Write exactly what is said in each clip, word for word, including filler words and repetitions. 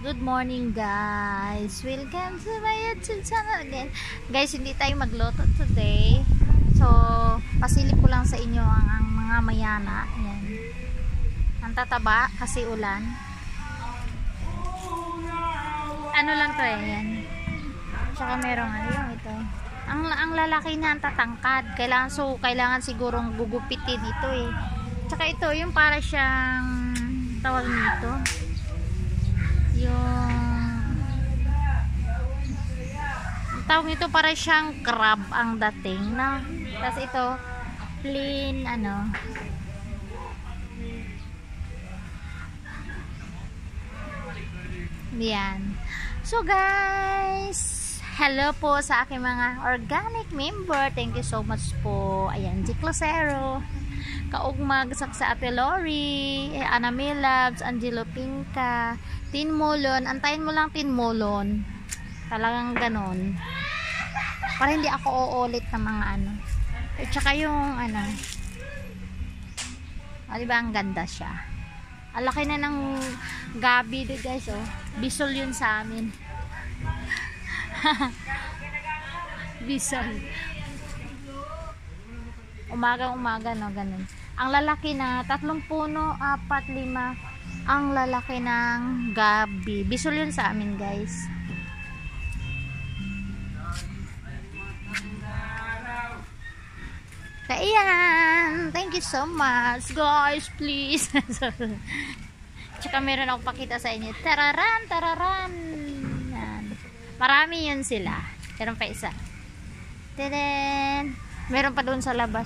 Good morning guys, welcome to my YouTube channel again. Guys, hindi tayo magluto today, so pasilip ko lang sa inyo ang, ang mga mayana. Yan, ang tataba kasi ulan. Ano lang to eh, yan. Tsaka merong ano yung ito, ang, ang lalaki niya ang tatangkad, kailangan, so kailangan sigurong gugupitin ito eh. Tsaka ito yung para siyang tawag nito, yung tawag nito para siyang crab ang dating na. Tapos ito plain ano, yan. So guys, hello po sa aking mga organic member, thank you so much po. Ayan, G Closero, Kaugmag, Saksa Ate Lori, Ana Milabs, Angelo Pinka, Tinmulon. Antayin mo lang Tinmulon, talagang ganon para hindi ako uulit ng mga ano. At saka yung ano, o diba ang ganda siya, ang laki na ng gabi do guys. Oh, bisol yun sa amin. Bisol, umaga umaga no, ganun. Ang lalaki na tatlong puno, apat, lima ang lalaki ng gabi. Bisol yun sa amin guys. Ayan, thank you so much guys, please. Tsaka meron akong pakita sa inyo, tararan tararan. Yan, marami yun sila. Meron pa isa, teden, meron pa doon sa labas,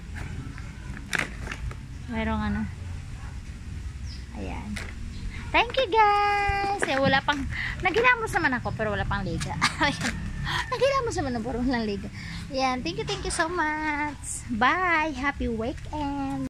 merong ano. Ayan, thank you guys. Eh, wala pang, nagilamos naman ako pero wala pang liga. Nagilamos naman ako pero walang liga. Ayan, thank you, thank you so much. Bye, happy weekend.